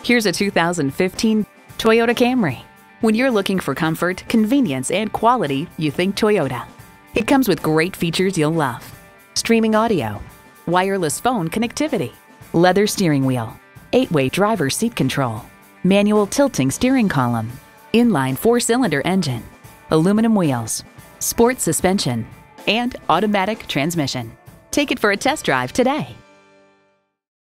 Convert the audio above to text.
Here's a 2015 Toyota Camry. When you're looking for comfort, convenience, and quality, you think Toyota. It comes with great features you'll love. Streaming audio, wireless phone connectivity, leather steering wheel, 8-way driver's seat control, manual tilting steering column, inline 4-cylinder engine, aluminum wheels, sport suspension, and automatic transmission. Take it for a test drive today.